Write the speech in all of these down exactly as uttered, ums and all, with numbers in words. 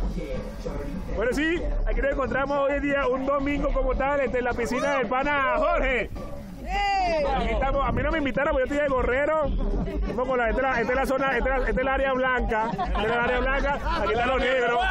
Bueno, sí, aquí nos encontramos hoy en día, un domingo como tal, en la piscina del pana Jorge. Aquí estamos, a mí no me invitaron porque yo estoy de gorrero. Estamos con la, esta, es la, esta es la zona, esta, esta es el área blanca. Esta es el área blanca, aquí están los negros.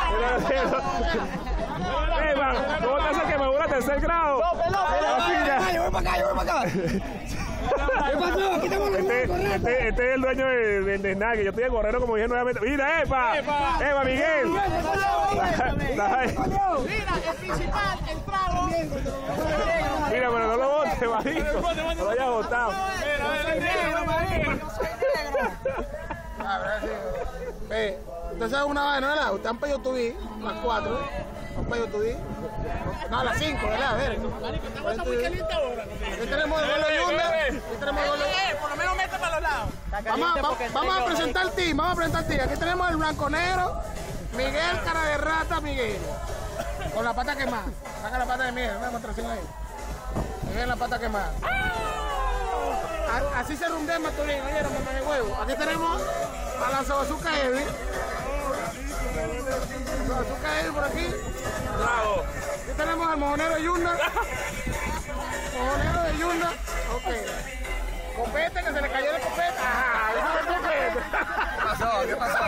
Eva, ¿cómo te hace que me voy a tercer grado? Yo voy para acá, yo voy para acá. ¿Qué pasó? Aquí estamos los Este, este, este es el dueño de, de, de Snaggy. Yo estoy de gorrero, como dije nuevamente. Mira, Epa. Epa, Miguel. Mira, el principal, el trago. Mira, pero no lo botes, marico. No lo hayas botado. Ve, usted sabe una vaina, ¿verdad? Usted han pedido tu vi, las cuatro. Han pedido tu vi. No, a las cinco, ¿verdad? A ver. Está muy caliente ahora. Aquí tenemos el gol de Yunda. Aquí tenemos el gol de... Por lo menos mete para los lados. Vamos, vamos, vamos a presentar el team, vamos a presentar el team. Aquí tenemos el blanco negro, Miguel, cara de rata, Miguel. Con la pata quemada. Saca la pata de Miguel, una demostración ahí. Miguel, la pata quemada. Así se rundea el Matulín, oyeron, mamá de huevo. Aquí tenemos a la Sabazooka Evi. La Sabazooka Evi por aquí. Bravo. Aquí tenemos al mojonero de Yunda. Mojonero de Yunda. Ok. Copete, que se le cayó el copete. Ajá, déjame el copete. ¿Qué pasó? ¿Qué pasó?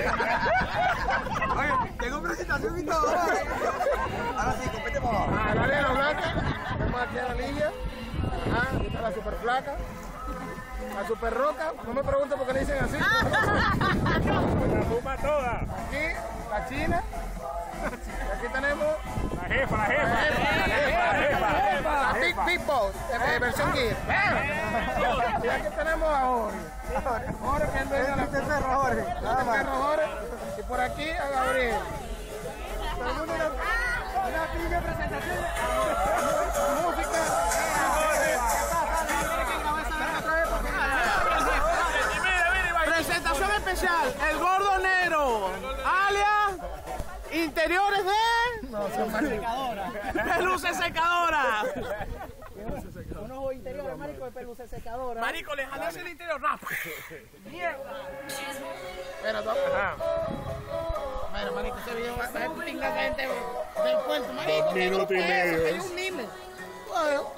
Oye, tengo presentación y todo. Ahora sí, compete por abajo. Ah, la arena blanca. Tenemos aquí a la niña. Ajá, aquí está la super flaca. La super roca. No me pregunten por qué le dicen así. La fuma toda. Aquí, la china. Y aquí tenemos La jefa, la jefa. la jefa, La jefa, la jefa. la Big Big Boss, de versión Gear. Y aquí tenemos a Jorge. Jorge, que es el dueño de la Este perro, Jorge. Este perro Jorge. Y por aquí a Gabriel. Una primera presentación. Música. Presentación especial, el gordo negro, alias interiores de No, son secadora. peluces secadora. Unos interiores, marico, de peluces secadora. Marico, le jalas el interior, rap. Mierda. Pero tú. Bueno, marico, este video va a ser pinga gente del puerto, marico. Dos minutos y medio. Hay un mime. Bueno,